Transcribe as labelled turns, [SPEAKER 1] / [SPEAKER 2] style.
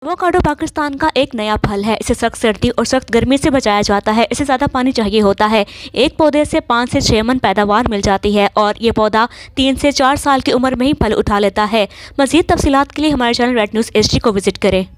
[SPEAKER 1] Avocado Pakistan का एक नया फल है। इसे सख्त सर्दी और सख्त गर्मी से बचाया जाता है। इसे ज़्यादा पानी चाहिए होता है। एक पौधे से 5 से 6 मन पैदावार मिल जाती है और ये पौधा 3 से 4 साल की उम्र में ही फल उठा लेता है। मज़ीद तफसीलात के लिए हमारे चैनल रेड न्यूज़ HD को विजिट करें।